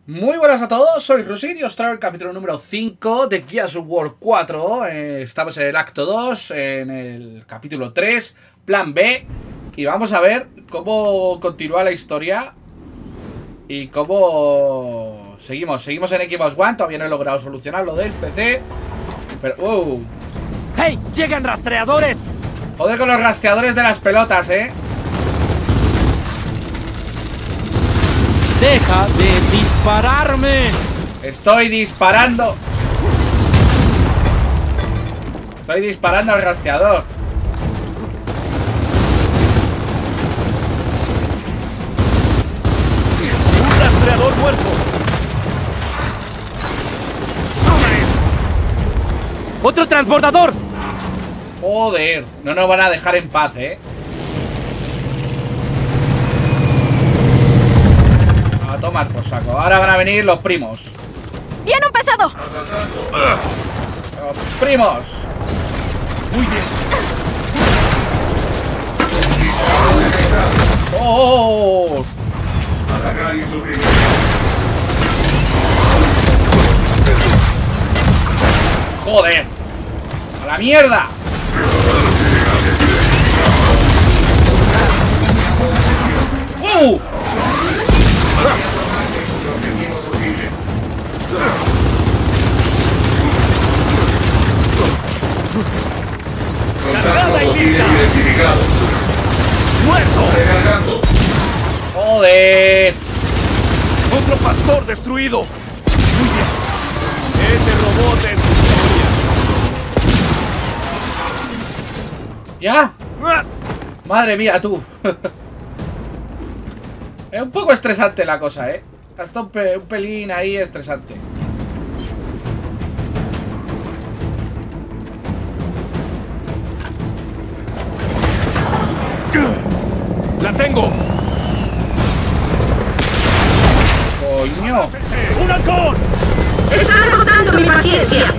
Muy buenas a todos, soy Rusid y os traigo el capítulo número 5 de Gears of War 4. Estamos en el acto 2, en el capítulo 3, plan B. Y vamos a ver cómo continúa la historia y cómo seguimos en Xbox One. Todavía no he logrado solucionar lo del PC. Pero, ¡Hey! ¡Llegan rastreadores! Joder con los rastreadores de las pelotas, ¡Deja de dispararme! Estoy disparando. Estoy disparando al rastreador. ¡Un rastreador muerto! ¡Otro transbordador! Joder, no nos van a dejar en paz, A tomar por saco. Ahora van a venir los primos. ¡Viene un pesado! Los primos. Muy bien. ¡Oh! ¡Joder! ¡A la mierda! ¡Cargada y lista! ¡Muerto! ¡Joder! ¡Otro pastor destruido! Muy bien. Ese robot es historia. ¿Ya? ¡Ah! Madre mía, tú. Es un poco estresante la cosa, Hasta un pelín ahí estresante. ¡La tengo! ¡Coño! ¡Un halcón! ¡Está agotando mi paciencia!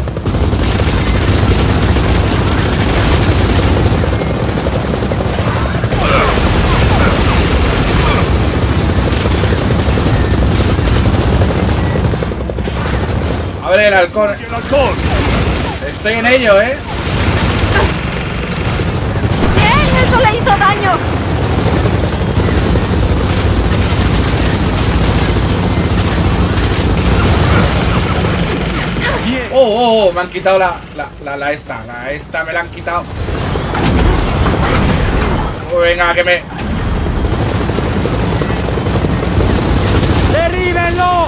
A ver el halcón. ¡El halcón! Estoy en ello, ¡Bien! ¡Eso le hizo daño! ¡Bien! Oh, me han quitado la esta. La esta me la han quitado. Venga, que me... ¡Derríbenlo!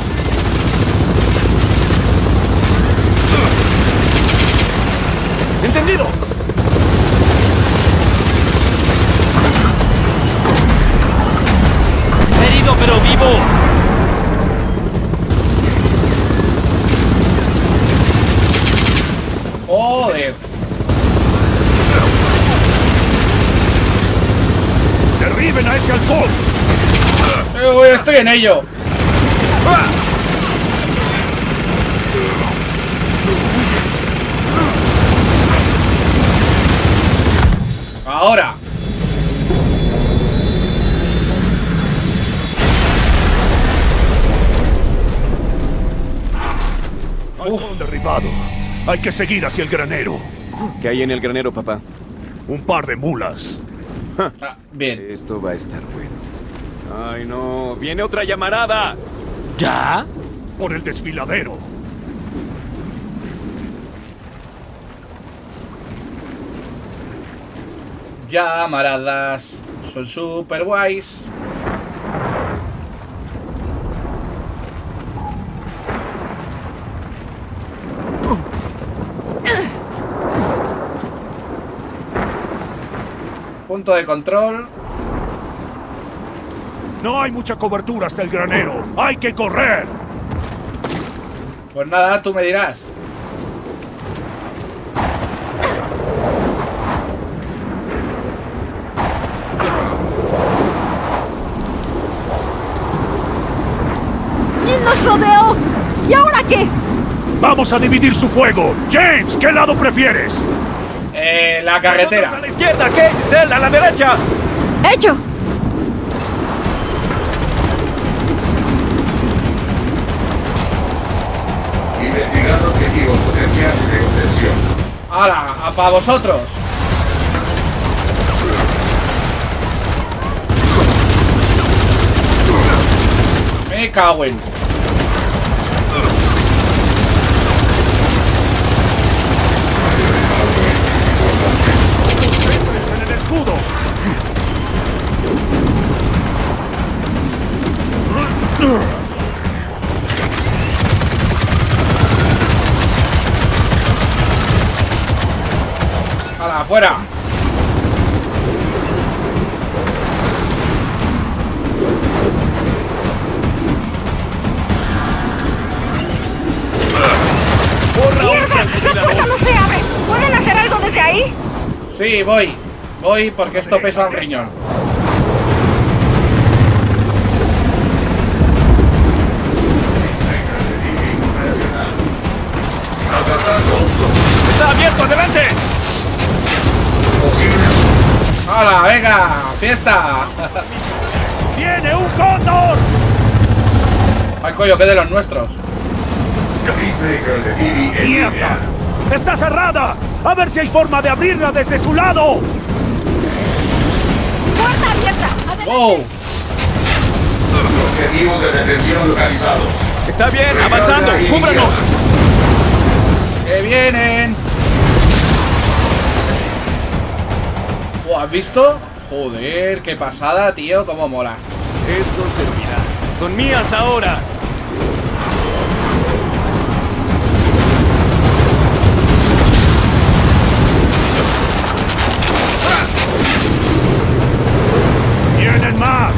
¡Entendido! ¡Herido pero vivo! Joder. ¡Derriben a ese halcón! Estoy en ello. ¡Ah! Ahora. Halcón derribado. Hay que seguir hacia el granero. ¿Qué hay en el granero, papá? Un par de mulas. Bien. Esto va a estar bueno. ¡Ay, no! ¡Viene otra llamarada! ¿Ya? Por el desfiladero. Llamaradas. Son super guays. Punto de control. No hay mucha cobertura hasta el granero. ¡Hay que correr! Pues nada, tú me dirás. ¡Jin nos rodeó! ¿Y ahora qué? ¡Vamos a dividir su fuego! James, ¿qué lado prefieres? La carretera. ¡Nosotros a la izquierda, Kate! ¡Del a la derecha! ¡Hecho! ¡Hala! ¡A para vosotros! Me cago en... ¡En el escudo! ¡Hala! ¡Afuera! ¡Mierda! ¡La puerta no se abre! ¿Pueden hacer algo desde ahí? Sí, voy. Voy porque esto pesa un riñón. ¡Está abierto! ¡Adelante! ¡Hala! ¡Venga! ¡Fiesta! ¡Viene un cóndor! ¡Ay, coño! ¡Que de los nuestros! ¡Mierda! ¡Está cerrada! ¡A ver si hay forma de abrirla desde su lado! ¡Puerta abierta! ¡Adelante! ¡Wow! Objetivos de detención localizados. ¡Está bien! ¡Avanzando! ¡Cúbranos! ¡Que vienen! Oh, ¿has visto? Joder, qué pasada, tío, cómo mola. Esto servirá. ¡Son mías ahora! ¡Vienen más!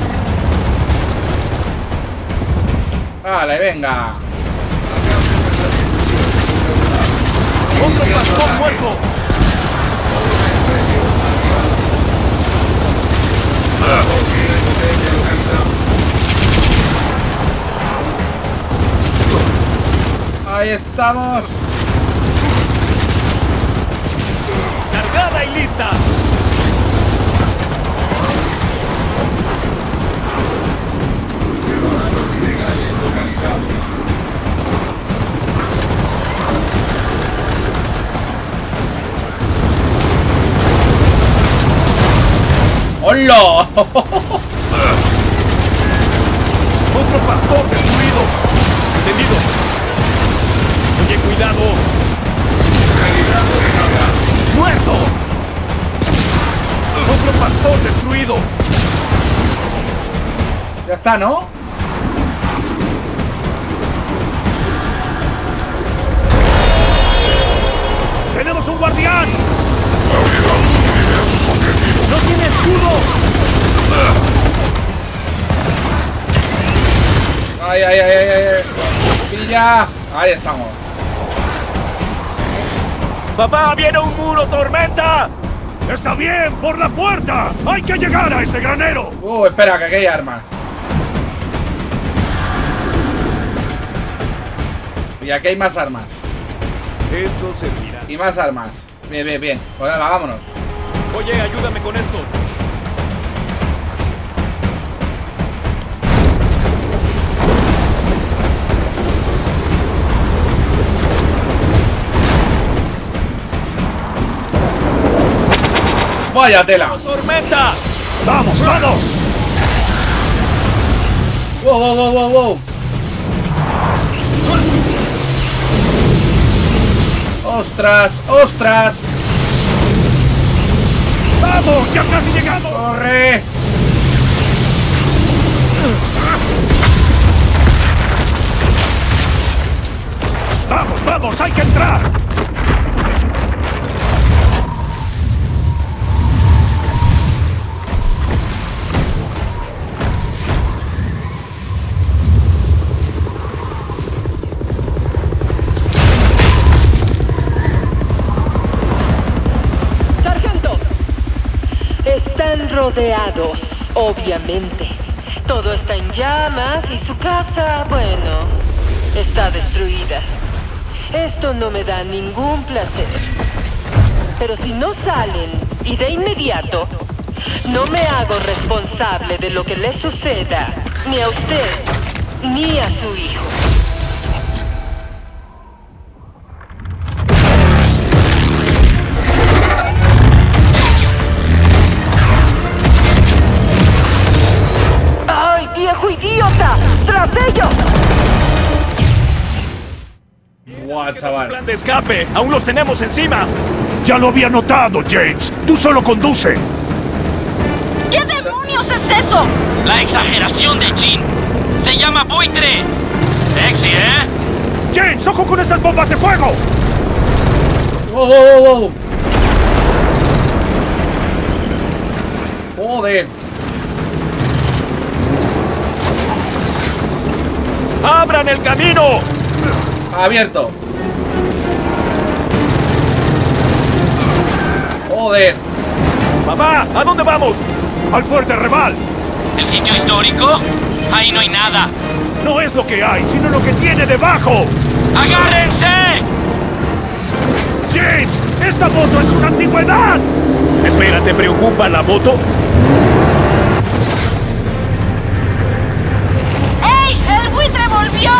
Vale, venga. ¡Otro pastor muerto! Ahí estamos. ¡Cargada y lista! ¡Hola! ¡Otro pastor destruido! ¡Entendido! ¡Oye, cuidado! ¡Muerto! ¡Otro pastor destruido! Ya está, ¿no? ¡Tenemos un guardián! ¡No tiene escudo! ¡Ay, ay, ay, ay, ay! ¡Pilla! Ahí estamos. ¡Papá, viene un muro, tormenta! ¡Está bien! ¡Por la puerta! ¡Hay que llegar a ese granero! Espera, que aquí hay armas. Y aquí hay más armas. Esto servirá. Y más armas. Bien, bien, bien. Pues nada, vámonos. Oye, ayúdame con esto. ¡Vaya tela! ¡Tormenta! ¡Vamos, vamos! ¡Wow, wow, wow, wow, wow! ¡Ostras! ¡Ostras! ¡Vamos! ¡Ya casi llegamos! ¡Corre! ¡Vamos, vamos! ¡Hay que entrar! ¡Sargento! Están rodeados, obviamente. Todo está en llamas y su casa, bueno, está destruida. Esto no me da ningún placer. Pero si no salen, y de inmediato, no me hago responsable de lo que le suceda, ni a usted, ni a su hijo. Va, chaval. Plan de escape. Aún los tenemos encima. Ya lo había notado, James. Tú solo conduce. ¿Qué demonios es eso? La exageración de Jean. Se llama buitre. Sexy, ¿eh? James, ojo con esas bombas de fuego. ¡Wow, wow, wow! ¡Joder! ¡Abran el camino! Abierto. ¡Joder! Papá, ¿a dónde vamos? Al fuerte Reval. ¿El sitio histórico? Ahí no hay nada. No es lo que hay, sino lo que tiene debajo. ¡Agárrense! James, esta moto es una antigüedad. Espera, ¿te preocupa la moto? ¡Ey! ¡El buitre volvió!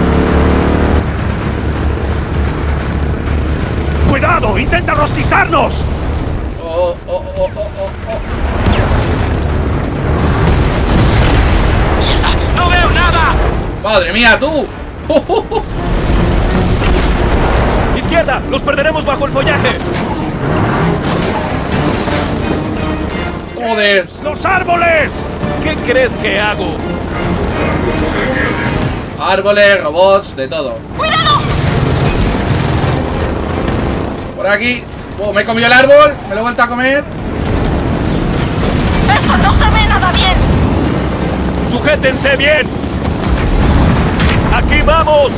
¡Cuidado! ¡Intenta rostizarnos! ¡Oh, oh, oh, oh, oh, oh! ¡Mierda! ¡No veo nada! ¡Madre mía, tú! ¡Izquierda! ¡Los perderemos bajo el follaje! ¡Joder! ¡Los árboles! ¿Qué crees que hago? Árboles, robots, de todo. ¡Cuidado! Por aquí. Oh, me he comido el árbol. Me lo he vuelto a comer. ¡Eso no se ve nada bien! ¡Sujétense bien! ¡Aquí vamos!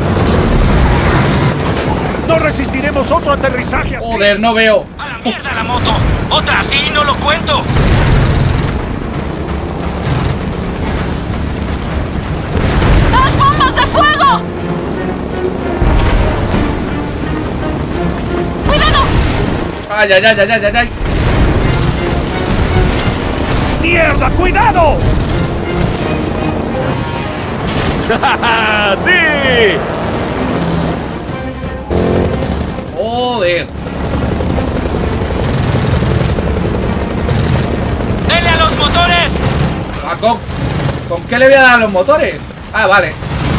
No resistiremos otro aterrizaje así. Joder, no veo. ¡A la mierda la moto! ¡Otra así no lo cuento! ¡Las bombas de fuego! ¡Cuidado! ¡Ay, ay, ay, ay, ay, ay! ¡Mierda! ¡Cuidado! ¡Sí! ¡Joder! ¡Dele a los motores! Ah, ¿Con qué le voy a dar a los motores? Ah, vale.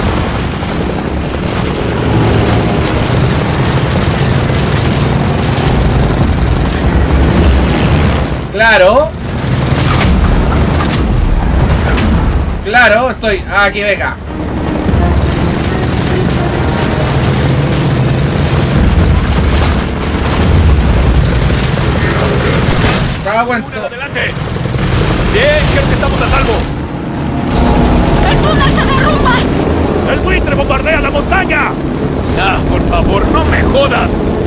Claro. Claro, estoy aquí, venga. Cago en todo. ¡Adelante! Bien, creo que estamos a salvo. ¡El túnel se derrumba! ¡El buitre bombardea la montaña! Ah, por favor, no me jodas.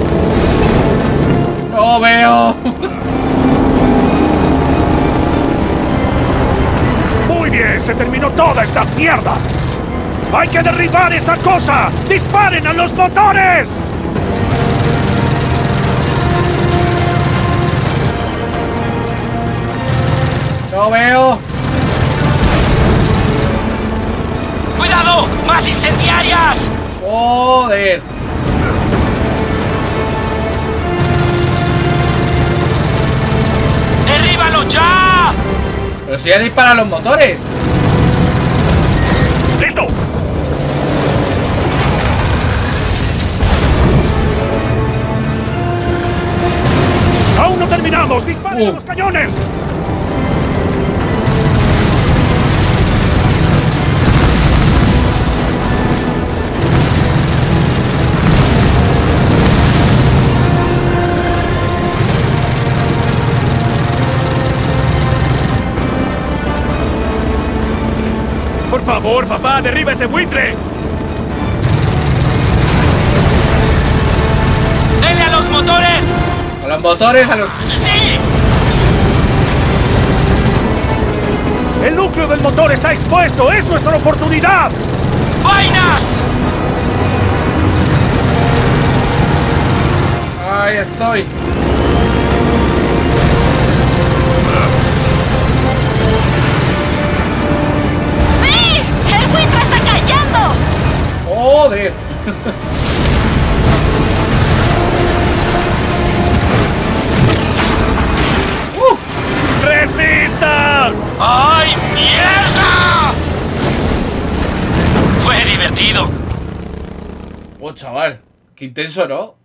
No veo. Muy bien, se terminó toda esta mierda. ¡Hay que derribar esa cosa! ¡Disparen a los motores! No veo. ¡Cuidado! ¡Más incendiarias! Joder. ¡Derríbalo ya! Pero si ya disparan los motores. ¡Listo! ¡Aún no terminamos! ¡Disparen a los cañones! Por favor, papá, derriba ese buitre. ¡Dele a los motores! A los motores, a los... ¡Sí! ¡El núcleo del motor está expuesto! ¡Es nuestra oportunidad! ¡Vainas! Ahí estoy. ¡Sí! ¡El buitre está cayendo! Joder. ¡Resistan! ¡Ay, mierda! Fue divertido. Oh, chaval. Qué intenso, ¿no?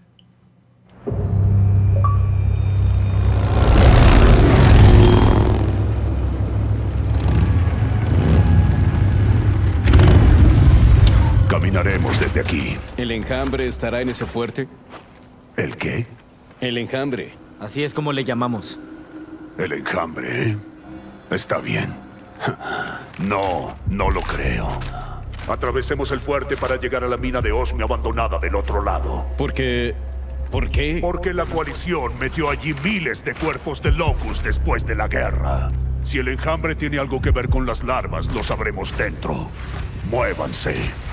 Caminaremos desde aquí. ¿El enjambre estará en ese fuerte? ¿El qué? El enjambre. Así es como le llamamos. El enjambre, ¿eh? Está bien. No, no lo creo. Atravesemos el fuerte para llegar a la mina de Osmio abandonada del otro lado. ¿Por qué? Porque la coalición metió allí miles de cuerpos de Locust después de la guerra. Si el enjambre tiene algo que ver con las larvas, lo sabremos dentro. Muévanse.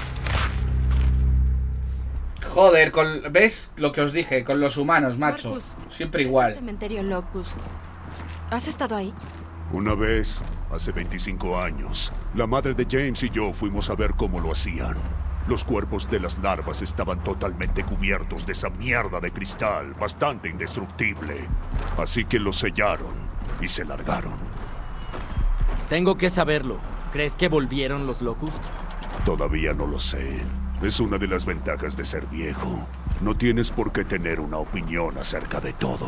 Joder, ¿ves lo que os dije? Con los humanos, macho. Marcus, Siempre es igual. el cementerio Locust. ¿Has estado ahí? Una vez, hace 25 años, la madre de James y yo fuimos a ver cómo lo hacían. Los cuerpos de las larvas estaban totalmente cubiertos de esa mierda de cristal, bastante indestructible. Así que los sellaron y se largaron. Tengo que saberlo. ¿Crees que volvieron los Locust? Todavía no lo sé. Es una de las ventajas de ser viejo. No tienes por qué tener una opinión acerca de todo.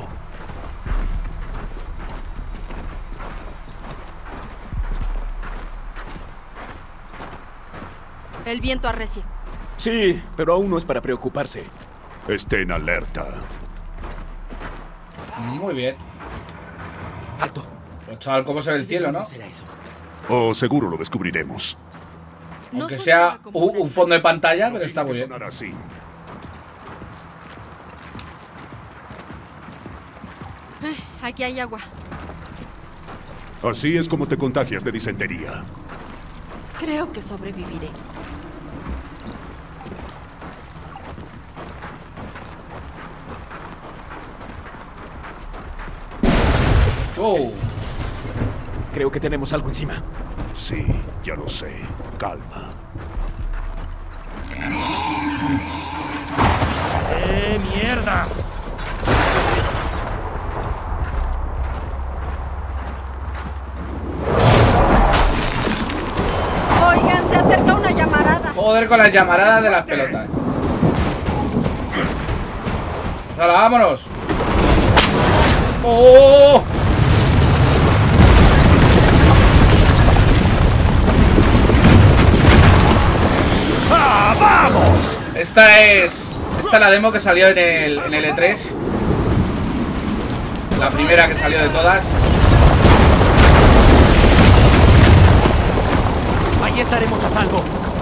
El viento arrecia. Sí, pero aún no es para preocuparse. Estén alerta. Muy bien. ¡Alto! Pues, chaval, cómo se ve el cielo, ¿no? será eso? Oh, seguro lo descubriremos. No Aunque sonaba sea como una un fondo de pantalla, No pero está tiene muy que bien. sonar así. Aquí hay agua. Así es como te contagias de disentería. Creo que sobreviviré. Oh, Creo que tenemos algo encima. Sí, ya lo sé. Calma. ¡Mierda! Oigan, se acerca una llamarada. joder con las llamaradas de las pelotas. ¡Hala, vámonos! ¡Oh! ¡Ah, vamos! Esta es la demo que salió en el E3. La primera que salió de todas. Ahí estaremos a salvo.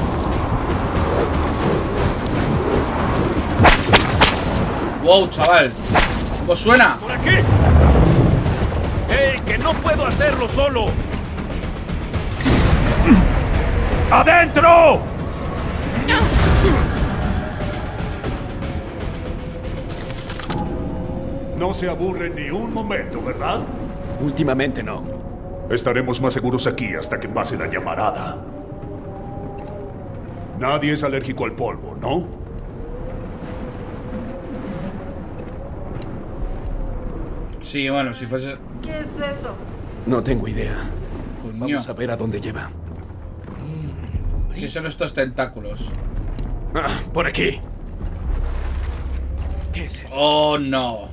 Wow, chaval. ¿Cómo suena? ¡Por aquí! ¡Ey, que no puedo hacerlo solo! ¡Adentro! No se aburren ni un momento, ¿verdad? Últimamente no. Estaremos más seguros aquí hasta que pase la llamarada. Nadie es alérgico al polvo, ¿no? Sí, bueno, si fuese... ¿Qué es eso? No tengo idea. Coño, Vamos a ver a dónde lleva. ¿qué son estos tentáculos? Ah, por aquí. ¿Qué es eso? Oh, no.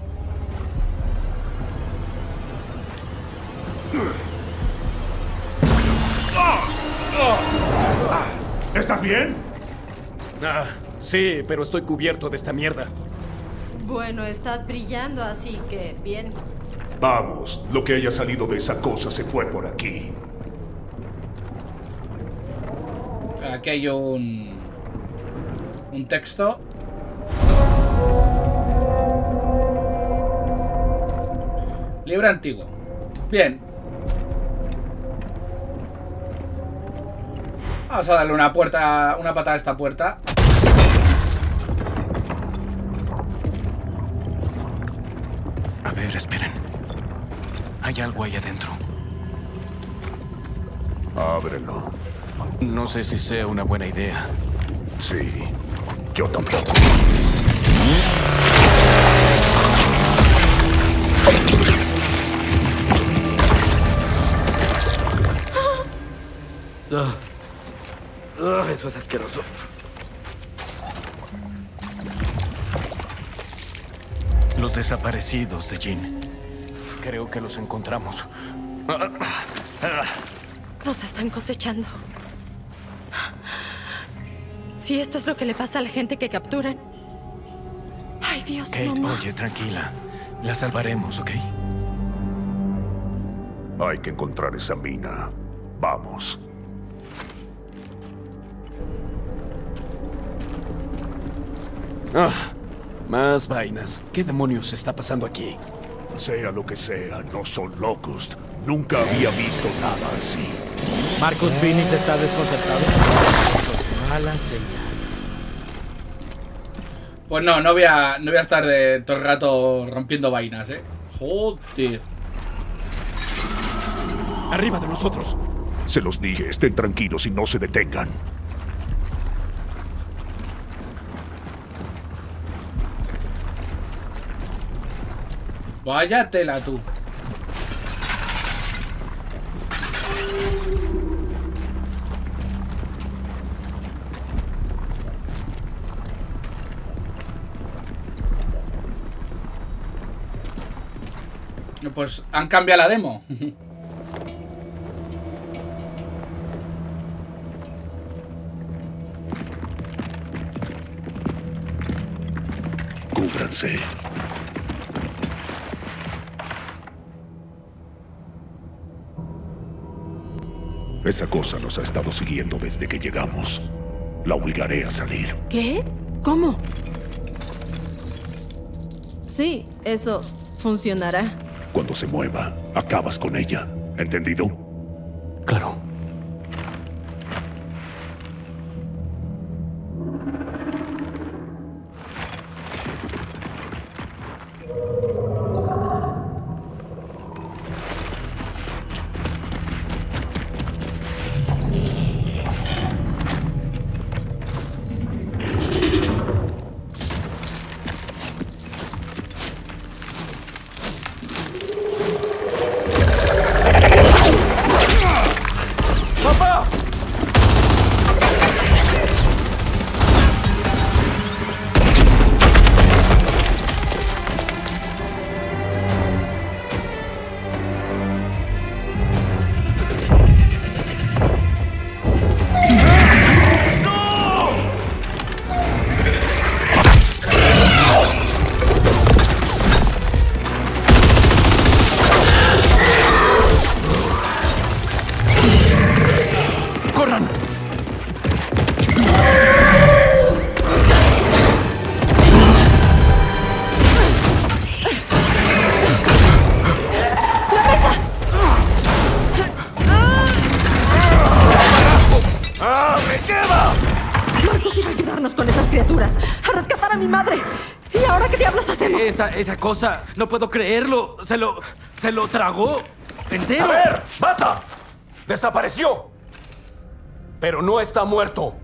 ¿Estás bien? Ah, sí, pero estoy cubierto de esta mierda. Bueno, estás brillando, así que bien. Vamos, lo que haya salido de esa cosa se fue por aquí. Aquí hay un texto. Libro antiguo. Bien. Vamos a darle una patada a esta puerta. A ver, esperen. Hay algo ahí adentro. Ábrelo. No sé si sea una buena idea. Sí, yo tampoco. Eso es asqueroso. Los desaparecidos de Jean. Creo que los encontramos. Nos están cosechando. Si esto es lo que le pasa a la gente que capturan. Ay, Dios, Kate, mamá. oye, tranquila. La salvaremos, ¿ok? Hay que encontrar esa mina. Vamos. Más vainas. ¿Qué demonios está pasando aquí? Sea lo que sea, no son Locust. Nunca había visto nada así. Marcus Phoenix está desconcertado. Eso es mala señal. Pues no voy a estar de todo el rato rompiendo vainas, Joder. Arriba de nosotros. Se los dije, estén tranquilos y no se detengan. Vaya tela tú. Pues han cambiado la demo. Cúbranse. Esa cosa nos ha estado siguiendo desde que llegamos. La obligaré a salir. ¿Qué? ¿Cómo? Sí, eso funcionará. Cuando se mueva, acabas con ella. ¿Entendido? Claro. Esa cosa, no puedo creerlo. Se lo tragó entero. ¡A ver! ¡Basta! ¡Desapareció! Pero no está muerto.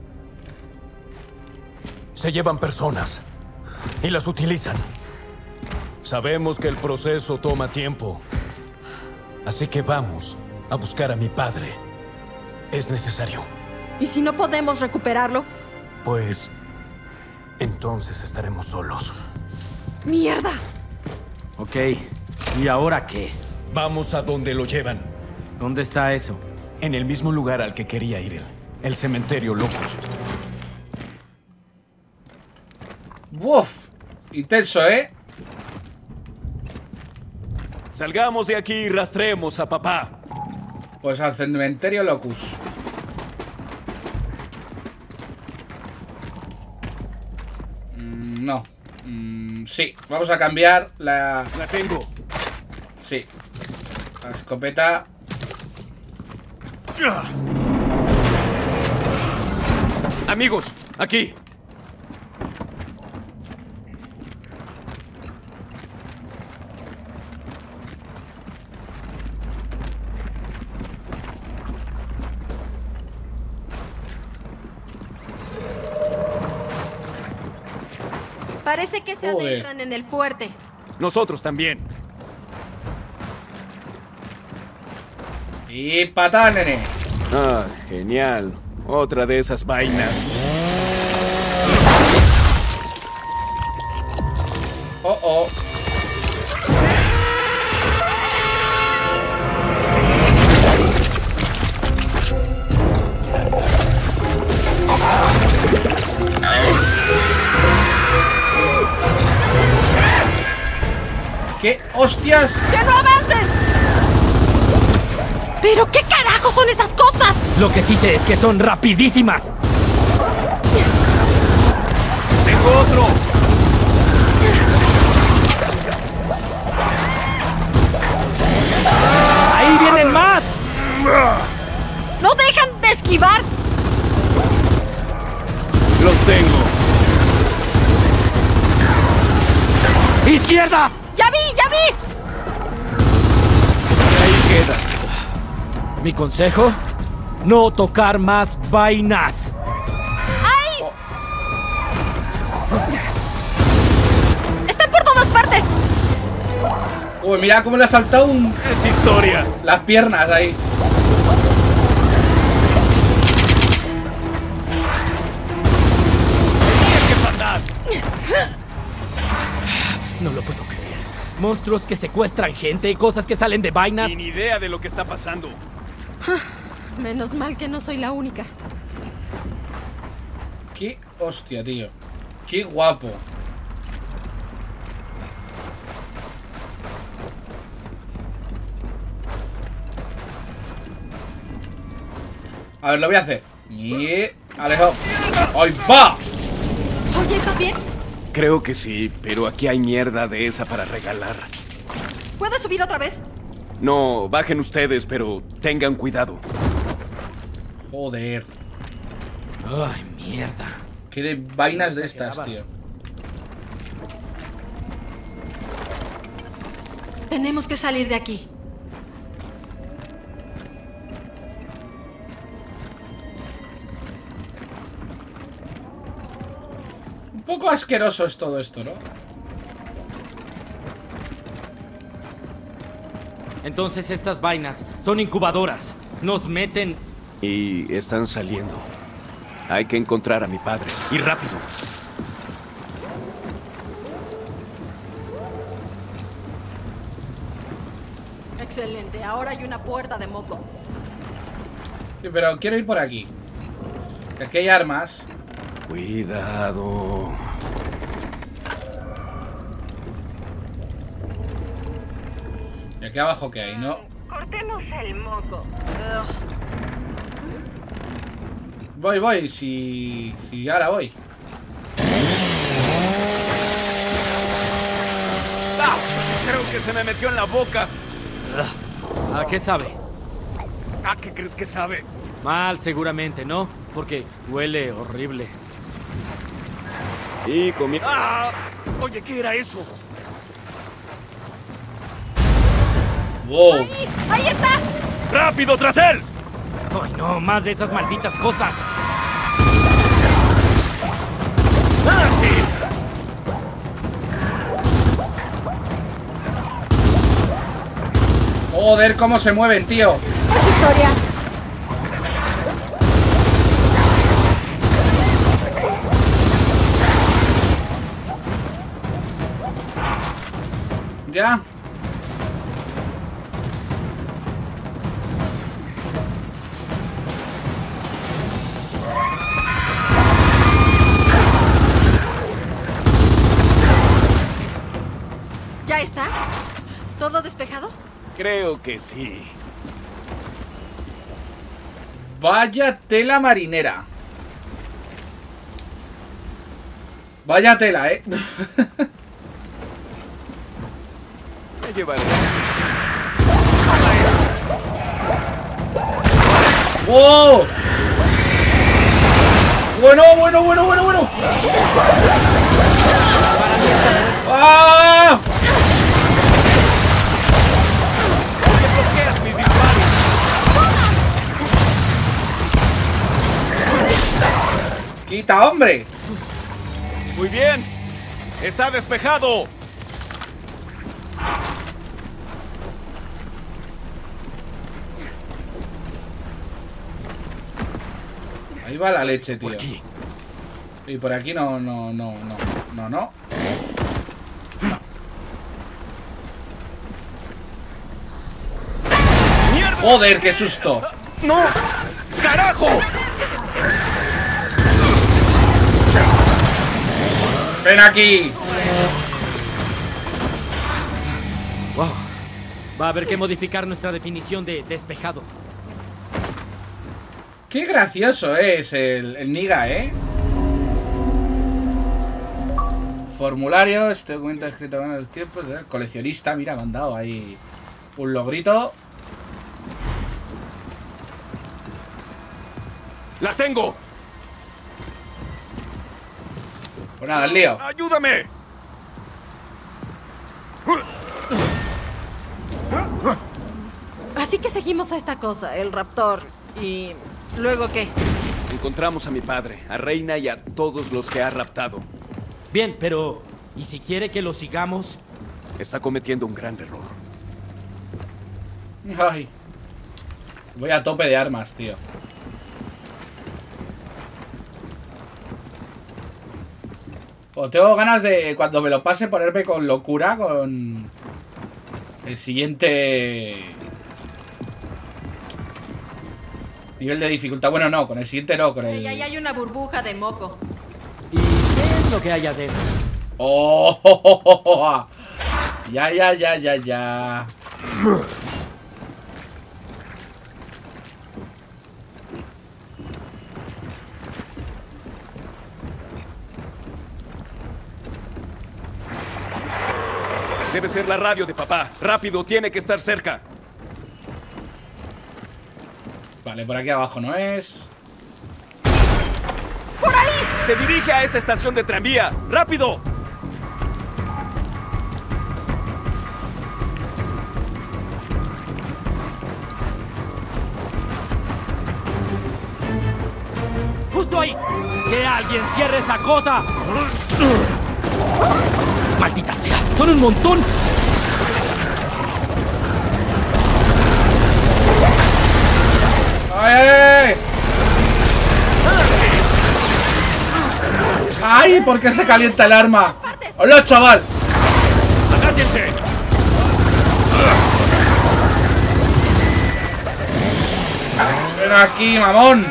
Se llevan personas y las utilizan. Sabemos que el proceso toma tiempo. Así que vamos a buscar a mi padre. Es necesario. ¿Y si no podemos recuperarlo? Pues entonces estaremos solos. ¡Mierda! Ok, ¿y ahora qué? Vamos a donde lo llevan. ¿Dónde está eso? En el mismo lugar al que quería ir él. El cementerio Locust. ¡Uf! Intenso, Salgamos de aquí y rastremos a papá. Pues al cementerio Locust. No. Sí, vamos a cambiar la... La tengo. Sí. La escopeta. Amigos, aquí. Parece que se adentran en el fuerte. Nosotros también. Y patada, nene. Ah, genial. Otra de esas vainas. Oh. oh. ¿Qué hostias? ¡Que no avancen! ¿Pero qué carajo son esas cosas? Lo que sí sé es que son rapidísimas. ¡Tengo otro! ¡Ahí vienen más! ¡No dejan de esquivar! ¡Los tengo! ¡Izquierda! ¡Ya vi, ya vi! Ahí queda. Mi consejo, no tocar más vainas. ¡Ay! ¡Están por todas partes! Uy, mira cómo le ha saltado Es historia. las piernas ahí. Tiene que pasar. No lo puedo creer. Monstruos que secuestran gente y cosas que salen de vainas. Ni idea de lo que está pasando. Menos mal que no soy la única. Qué hostia, tío. Qué guapo. A ver, lo voy a hacer. Y... Alejo. ¡Ahí va! Oye, ¿estás bien? Creo que sí, pero aquí hay mierda de esa para regalar. ¿Puedes subir otra vez? No, bajen ustedes, pero tengan cuidado. Joder. Ay, mierda. Qué de vainas de estas, tío. Tenemos que salir de aquí. Un poco asqueroso es todo esto, ¿no? Entonces estas vainas son incubadoras. Nos meten... Y están saliendo. Hay que encontrar a mi padre. Y rápido. Excelente, ahora hay una puerta de moco. Sí, pero quiero ir por aquí. Que aquí hay armas. Cuidado. Y aquí abajo que hay, ¿no? Cortemos el moco. Voy, si ahora voy. ¡Ah! Creo que se me metió en la boca. ¿A qué sabe? ¿A qué crees que sabe? Mal, seguramente, ¿no? Porque huele horrible. Y comí... ¡Ah! Oye, ¿qué era eso? Wow. ¡Ahí está! ¡Rápido, tras él! Ay, no, más de esas malditas cosas. ¡Ah, sí! Joder, cómo se mueven, tío. Es historia. Ya. ¿Ya está? ¿Todo despejado? Creo que sí. Vaya tela marinera. Vaya tela, Me llevaré. ¡Wow! Bueno. ¡Ah! ¿Qué bloqueas mis disparos? ¡Quita, hombre! Muy bien. Está despejado. Ahí va la leche, tío. Por aquí. Y por aquí no. Joder, qué susto. ¡No! ¡Carajo! ¡Ven aquí! Wow. Va a haber que modificar nuestra definición de despejado. Qué gracioso es el Niga, ¿eh? Formulario, este documento escrito en los tiempos del coleccionista. Mira, me han dado ahí un logrito. ¡La tengo! Pues nada, el lío. ¡Ayúdame! Así que seguimos a esta cosa, el raptor. ¿Y luego qué? Encontramos a mi padre, a Reina y a todos los que ha raptado. Bien, pero ¿y si quiere que lo sigamos? Está cometiendo un gran error. Ay. Voy a tope de armas, tío. O tengo ganas de, cuando me lo pase, ponerme con locura con el siguiente nivel de dificultad. Bueno, no, con el siguiente no, con el... Ahí hay una burbuja de moco. ¿Y qué es lo que hay adentro? ¡Oh! Ya. Debe ser la radio de papá. Rápido, tiene que estar cerca. Vale, por aquí abajo no es. ¡Por ahí! Se dirige a esa estación de tranvía. ¡Rápido! ¡Justo ahí! ¡Que alguien cierre esa cosa! ¡Maldita sea! ¡Son un montón! ¡Ay! ¡Ay! ¿Por qué se calienta el arma? ¡Hola, chaval! ¡Agáchense! ¡Ven aquí, mamón!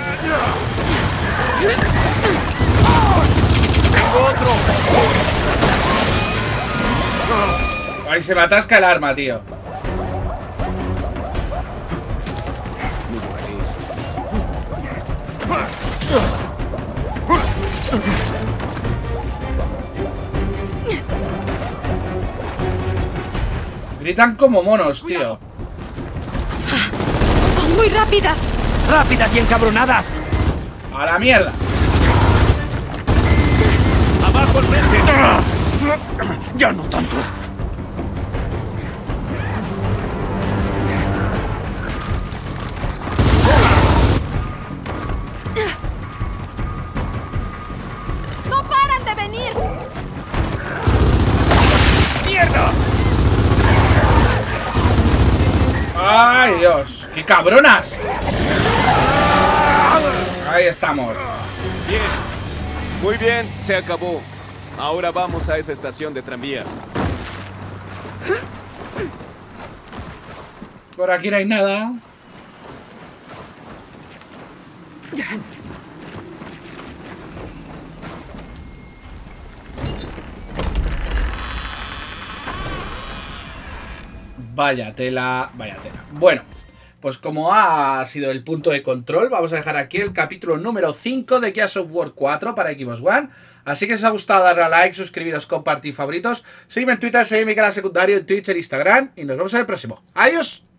¡Tengo otro! ¡Ay, se me atasca el arma, tío! Gritan como monos, tío. ¡Son muy rápidas! ¡Rápidas y encabronadas! ¡A la mierda! ¡Abajo al frente! ¡Ya no tanto! ¡No paran de venir! ¡Mierda! ¡Ay, Dios! ¡Qué cabronas! Ahí estamos. Bien. Muy bien, se acabó. Ahora vamos a esa estación de tranvía. Por aquí no hay nada. Vaya tela, vaya tela. Bueno, pues como ha sido el punto de control, vamos a dejar aquí el capítulo número 5 de Gears of War 4 para Xbox One. Así que si os ha gustado, darle a like, suscribiros, compartir, favoritos. Seguidme en Twitter, seguidme en mi canal secundario, en Twitch, en Instagram. Y nos vemos en el próximo. ¡Adiós!